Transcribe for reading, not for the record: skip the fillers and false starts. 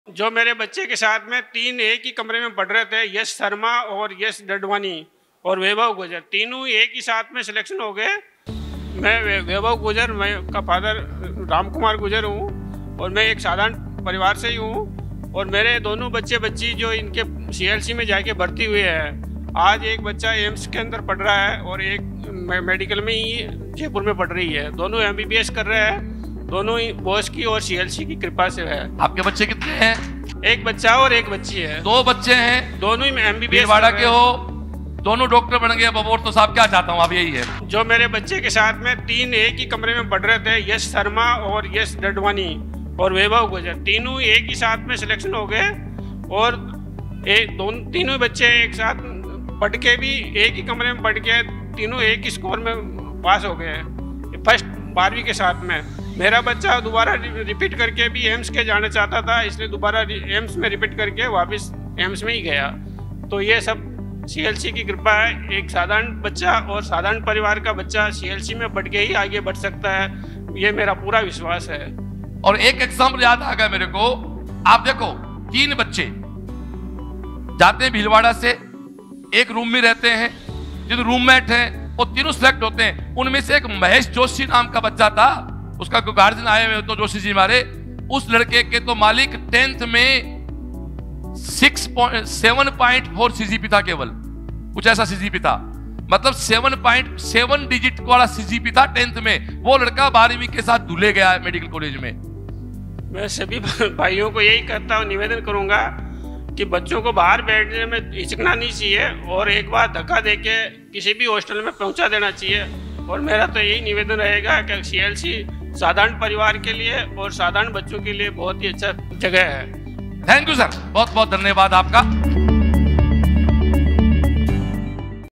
जो मेरे बच्चे के साथ में तीन एक ही कमरे में पढ़ रहे थे, यश शर्मा और यश डडवानी और वैभव गुजर, तीनों एक ही साथ में सिलेक्शन हो गए। मैं वैभव गुजर, मैं का फादर राम कुमार गुजर हूँ और मैं एक साधारण परिवार से ही हूँ। और मेरे दोनों बच्चे बच्ची जो इनके CLC में जाके भर्ती हुए हैं, आज एक बच्चा एम्स के अंदर पढ़ रहा है और एक मेडिकल में ही जयपुर में पढ़ रही है। दोनों MBBS कर रहे हैं, दोनों ही बॉस की और CLC की कृपा से है। आपके बच्चे कितने हैं? एक बच्चा और एक बच्ची है। दो बच्चे हैं, दोनों ही MBBS भीलवाड़ा के हो, दोनों डॉक्टर बन गए। अब और तो साहब क्या चाहता हूँ, आप यही है। जो मेरे बच्चे के साथ में तीन एक ही कमरे में पढ़ रहे थे, यश शर्मा और यश डडवानी और वैभव गुजर, तीनों एक ही साथ में सिलेक्शन हो गए। और तीनों बच्चे एक साथ पढ़ के भी एक ही कमरे में पढ़ के तीनों एक ही स्कोर में पास हो गए, फर्स्ट 12वीं के साथ में। मेरा बच्चा दोबारा रिपीट करके भी एम्स के जाना चाहता था, इसलिए दोबारा एम्स में रिपीट करके वापस एम्स में ही गया। तो ये सब CLC की कृपा है। एक साधारण बच्चा और साधारण परिवार का बच्चा CLC में बढ़ के ही आगे बढ़ सकता है, ये मेरा पूरा विश्वास है। और एक एग्जाम्पल याद आ गया मेरे को। आप देखो, तीन बच्चे जाते हैं भीलवाड़ा से, एक रूम में रहते हैं, जिन रूममेट हैं वो तीनों सिलेक्ट होते हैं। उनमें से एक महेश जोशी नाम का बच्चा था, उसका गार्जियन आए हुए तो जोशी जी हमारे, उस लड़के के तो मालिक 10th में 7.4 CGP था, केवल कुछ ऐसा CGP था, मतलब 7.7 डिजिट वाला CGP था 10th में। वो लड़का 12वीं के साथ धुले गया है मेडिकल कॉलेज में। मैं सभी भाइयों को यही कहता हूँ, निवेदन करूंगा कि बच्चों को बाहर बैठने में हिचकना नहीं चाहिए और एक बार धक्का देके किसी भी हॉस्टल में पहुंचा देना चाहिए। और मेरा तो यही निवेदन रहेगा कि CLC साधारण परिवार के लिए और साधारण बच्चों के लिए बहुत ही अच्छा जगह है। थैंक यू सर, बहुत बहुत धन्यवाद आपका।